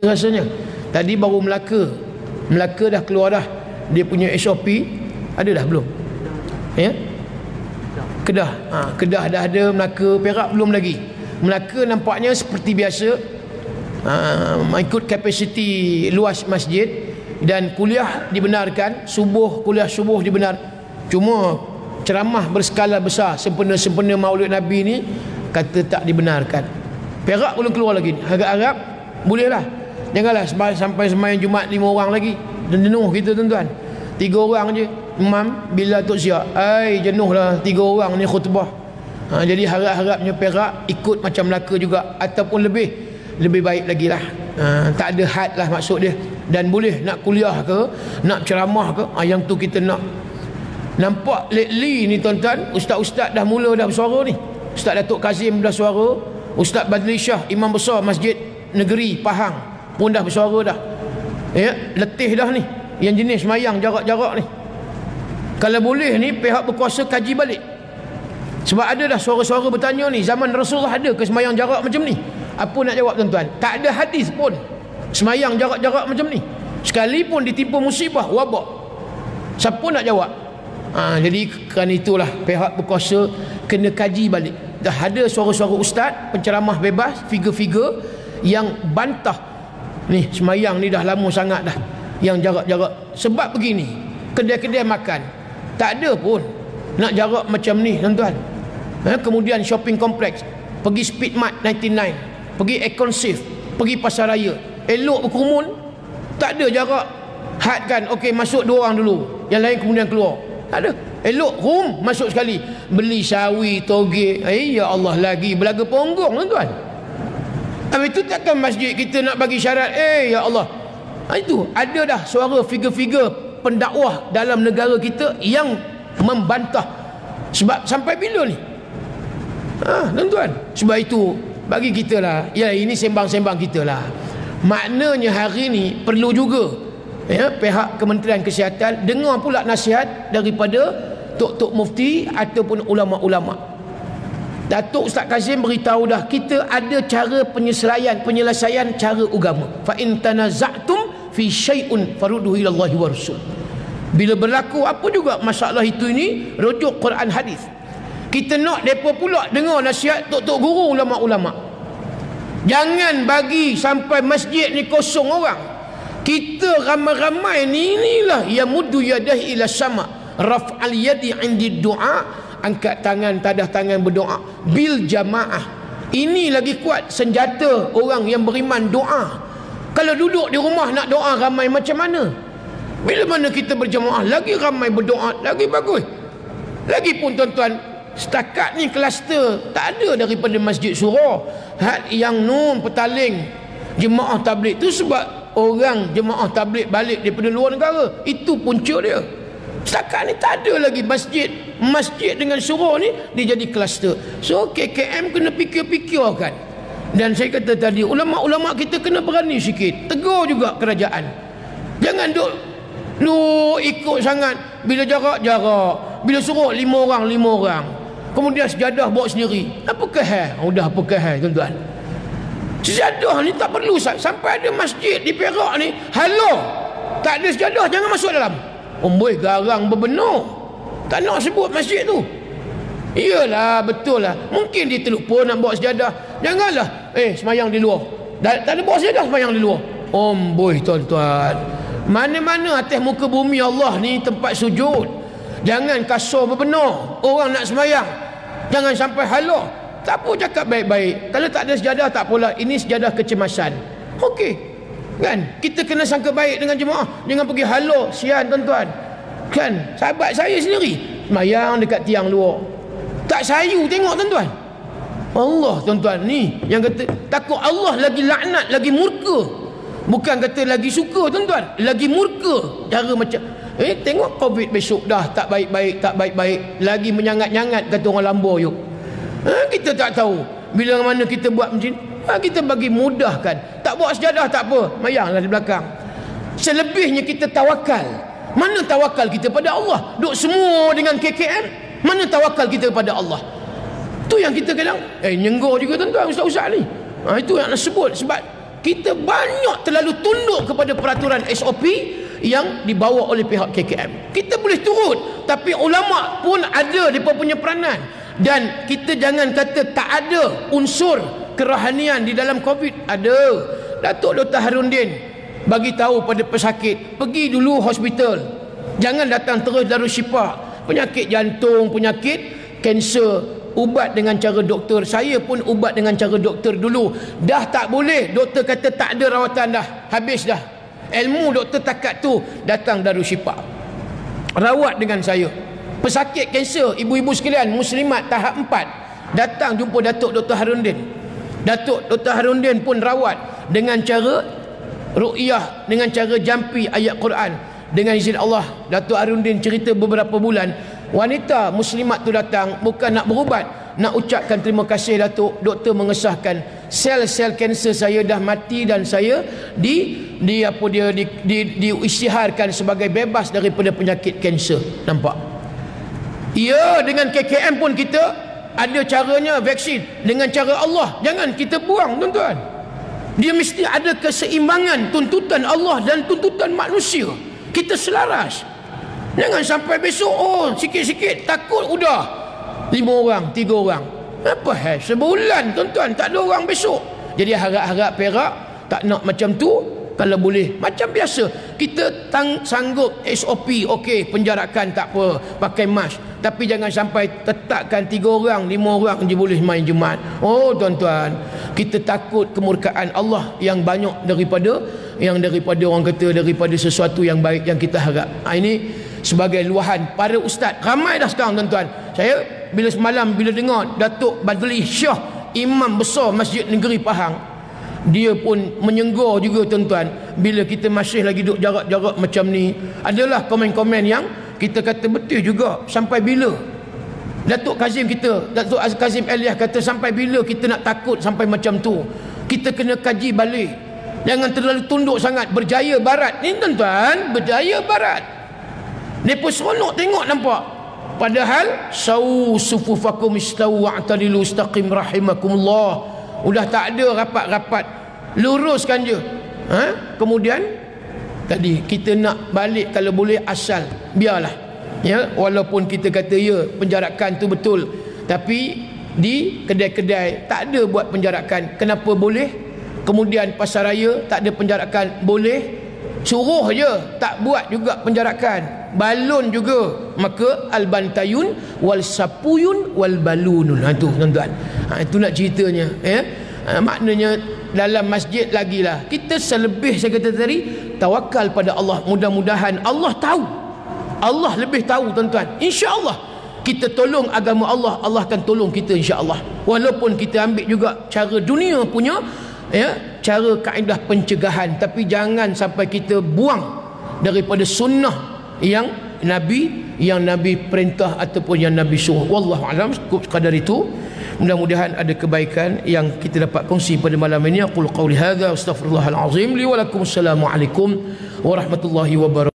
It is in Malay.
rasanya. Tadi baru Melaka. Melaka dah keluar dah. Dia punya SOP. Ada dah belum? Ya? Kedah. Kedah dah ada. Melaka, Perak belum lagi. Melaka nampaknya seperti biasa. Ikut kapasiti luas masjid. Dan kuliah dibenarkan. Kuliah subuh dibenar. Cuma ceramah berskala besar, sempena-sempena Maulid Nabi ni, kata tak dibenarkan. Perak belum keluar lagi. Harap-harap bolehlah. Janganlah sampai sembahyang Jumaat 5 orang lagi. Dan jenuh kita tuan-tuan. 3 orang je imam bila tok siap. Jenuhlah 3 orang ni khutbah. Jadi harap-harapnya Perak ikut macam Melaka juga, ataupun lebih baik lagi lah. Tak ada had lah maksud dia. Dan boleh nak kuliah ke, nak ceramah ke, yang tu kita nak. Nampak lately ni tuan-tuan, ustaz-ustaz dah mula dah bersuara ni. Ustaz Datuk Kazim dah suara, Ustaz Badli Shah, imam besar Masjid Negeri Pahang pun dah bersuara dah. Ya, letih dah ni. Yang jenis semayang jarak-jarak ni. Kalau boleh ni pihak berkuasa kaji balik. Sebab ada dah suara-suara bertanya ni, zaman Rasulullah ada ke semayang jarak macam ni? Apa nak jawab tuan-tuan? Tak ada hadis pun semayang jarak-jarak macam ni. Sekalipun ditimpa musibah, wabak, siapa nak jawab? Jadi kerana itulah pihak berkuasa kena kaji balik. Dah ada suara-suara ustaz penceramah bebas, figure-figure yang bantah ni semayang ni dah lama sangat dah yang jarak-jarak. Sebab begini, kedai-kedai makan tak ada pun nak jarak macam ni tuan-tuan. Kemudian shopping kompleks, pergi Speedmart 99, pergi Econ Safe, pergi pasar raya, elok berkerumun, tak ada jarak had kan. Okey, masuk 2 orang dulu, yang lain kemudian keluar. Tak ada. Elok room masuk sekali. Beli sawi, toge. Ya Allah, lagi belaga ponggong tuan-tuan. Habis itu takkan masjid kita nak bagi syarat. Ya Allah. Itu ada dah suara figure-figure pendakwah dalam negara kita yang membantah. Sebab sampai bila ni? Tuan-tuan. Sebab itu bagi kita lah, ya ini sembang-sembang kita lah. Maknanya hari ni perlu juga pihak Kementerian Kesihatan dengar pula nasihat daripada tok-tok mufti ataupun ulama-ulama. Datuk Ustaz Kazim beritahu dah, kita ada cara penyelesaian cara agama. Fa in tanaza'tum fi syai'un farudduhu ila Allah wa Rasul. Bila berlaku apa juga masalah itu ini, rujuk Quran hadis. Kita nak depa pula dengar nasihat tok-tok guru ulama-ulama. Jangan bagi sampai masjid ni kosong orang. Kita ramai-ramai ni inilah yang muddu yadahi ila sama, raf'al yadi 'indi du'a, angkat tangan, tadah tangan berdoa bil jamaah. Ini lagi kuat senjata orang yang beriman, doa. Kalau duduk di rumah nak doa ramai macam mana? Bila mana kita berjamaah lagi ramai berdoa, lagi bagus. Lagipun tuan-tuan, setakat ni kluster tak ada daripada Masjid Surah, yang nun petaling jemaah tabligh tu sebab orang jemaah tabligh balik daripada luar negara. Itu punca dia. Setakat ni tak ada lagi masjid dengan surau ni dia jadi kluster. So KKM kena fikir-fikirkan. Dan saya kata tadi, ulama-ulama kita kena berani sikit, tegur juga kerajaan. Jangan duk ikut sangat. Bila jarak, bila suruh 5 orang, kemudian sejadah bawa sendiri. Apa kehal? Apa kehal tuan-tuan? Sejadah ni tak perlu. Sampai ada masjid di Perak ni, halau tak ada sejadah, jangan masuk dalam. Garang berbenar. Tak nak sebut masjid tu. Iyalah, betul lah. Mungkin dia terlupa nak bawa sejadah. Janganlah semayang di luar. Tak ada bawa sejadah, semayang di luar. Tuan-tuan, mana-mana atas muka bumi Allah ni tempat sujud. Jangan kasar berbenar. Orang nak semayang, jangan sampai halau. Tak apa, cakap baik-baik. Kalau tak ada sejadah tak apalah, ini sejadah kecemasan. Okey, kan? Kita kena sangka baik dengan jemaah. Jangan pergi halau, sian tuan-tuan. Kan? Sahabat saya sendiri semayang dekat tiang luar, tak sayu tengok tuan-tuan. Allah tuan-tuan ni yang kata takut Allah lagi laknat, lagi murka. Bukan kata lagi suka tuan-tuan, lagi murka. Cara macam tengok Covid besok dah tak baik-baik, lagi menyangat-nyangat kata orang Lambor yuk. Kita tak tahu bila mana kita buat macam ni. Kita bagi mudahkan. Tak bawa sejadah tak apa, mayanglah di belakang. Selebihnya kita tawakal. Mana tawakal kita pada Allah? Duk semua dengan KKM, mana tawakal kita pada Allah? Tu yang kita kadang nyenggur juga tuan-tuan, ustaz-ustaz ni. Itu yang nak sebut. Sebab kita banyak terlalu tunduk kepada peraturan SOP yang dibawa oleh pihak KKM. Kita boleh turut, tapi ulama pun ada mereka punya peranan. Dan kita jangan kata tak ada unsur kerohanian di dalam COVID. Ada. Datuk Dr. Harudin bagi tahu pada pesakit, pergi dulu hospital, jangan datang terus Darul Syifa. Penyakit jantung, penyakit kanser, ubat dengan cara doktor. Saya pun ubat dengan cara doktor dulu. Dah tak boleh, doktor kata tak ada rawatan dah, habis dah ilmu doktor takat tu, datang Darul Syifa, rawat dengan saya. Pesakit kanser, ibu-ibu sekalian, muslimat tahap 4, datang jumpa Datuk Dr. Harudin. Datuk Dr. Harudin pun rawat dengan cara ruqyah, dengan cara jampi ayat Quran. Dengan izin Allah, Datuk Harudin cerita beberapa bulan, wanita muslimat tu datang bukan nak berubat, nak ucapkan terima kasih Datuk, doktor mengesahkan sel-sel kanser saya dah mati dan saya diisytiharkan sebagai bebas daripada penyakit kanser. Nampak? Ya, dengan KKM pun kita ada caranya vaksin dengan cara Allah. Jangan kita buang, tuan-tuan. Dia mesti ada keseimbangan tuntutan Allah dan tuntutan manusia. Kita selaras. Jangan sampai besok sikit-sikit takut udah 5 orang, 3 orang. Apa sebulan, tuan-tuan, tak ada orang besok. Jadi harap-harap Perak tak nak macam tu. Kalau boleh macam biasa, kita sanggup SOP, okey, penjarakan tak apa, pakai mask, tapi jangan sampai tetapkan 3 orang, 5 orang je boleh main Jumaat. Oh tuan-tuan, kita takut kemurkaan Allah yang banyak daripada orang kata daripada sesuatu yang baik yang kita harap. Ini sebagai luahan para ustaz, ramai dah sekarang tuan-tuan. Saya bila semalam bila dengar Datuk Badli Shah, imam besar Masjid Negeri Pahang, dia pun menyenggur juga tuan-tuan. Bila kita masih lagi duduk jarak-jarak macam ni, adalah komen-komen yang kita kata betul juga. Sampai bila Datuk Kazim Elias kata, sampai bila kita nak takut sampai macam tu? Kita kena kaji balik. Jangan terlalu tunduk sangat. Berjaya Barat ni tuan-tuan, Berjaya Barat, mereka seronok tengok, nampak. Padahal sufufakum istawu wa'tadilu istaqim rahimakumullah. Udah tak ada rapat-rapat, luruskan je. Kemudian tadi kita nak balik, kalau boleh asal, biarlah. Ya, walaupun kita kata ya penjarakan tu betul, tapi di kedai-kedai tak ada buat penjarakan. Kenapa boleh? Kemudian pasar raya tak ada penjarakan, boleh. Suruh je, tak buat juga penjarakan. Balon juga, maka al-bantayun wal sapuyun wal balunun. Itu tuan-tuan, itu nak ceritanya. Maknanya dalam masjid lagilah kita selebih, saya kata tadi, tawakal pada Allah. Mudah-mudahan Allah tahu, Allah lebih tahu tuan-tuan. InsyaAllah kita tolong agama Allah, Allah akan tolong kita insya-Allah. Walaupun kita ambil juga cara dunia punya cara kaedah pencegahan, tapi jangan sampai kita buang daripada sunnah yang Nabi perintah ataupun yang Nabi suruh. Wallahu alam. Cukup sekadar itu. Mudah-mudahan ada kebaikan yang kita dapat kongsi pada malam ini. Aqul qawli hadza astaghfirullahal azim li wa lakum. Assalamualaikum warahmatullahi wabarakatuh.